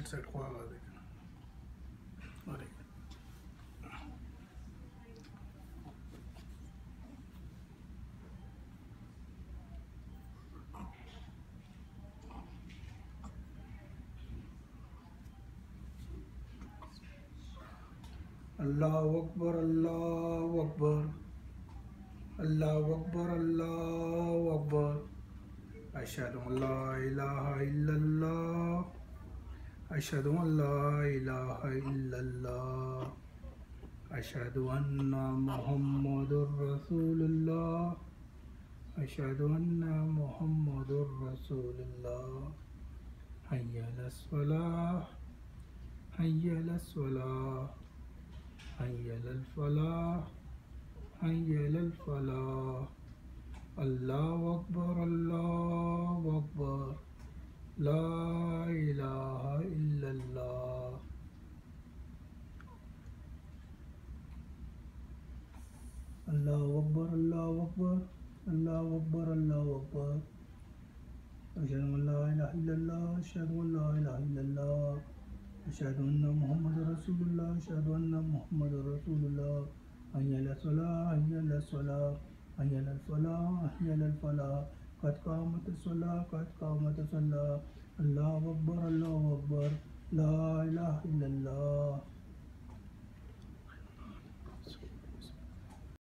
Right side کو آگا دیکھنا. اللہ اکبر اللہ اکبر اللہ اکبر اللہ اکبر. اشہد ان لا الہ الا اللہ اشہد ان لا الہ الا اللہ اشہد ان محمد رسول اللہ اشہد ان محمد رسول اللہ. حی علی الصلاۃ حی علی الصلاۃ حی علی الفلاح حی علی الفلاح. اللہ اکبر اللہ اکبر لا الہ الا اللہ. اللہ اکبر اللہ اکبر اللہ اکبر اللہ اکبر. اشہد ان لا الہ الا اللہ اشہد ان لا الہ الا اللہ اشہد ان محمد رسول اللہ اشہد ان محمد رسول اللہ. حی علی الصلاۃ حی علی الصلاۃ حی علی الفلاح حی علی الفلاح. قد قامت الصلاۃ قد قامت الصلاۃ. اللہ اکبر لا الہ الا اللہ.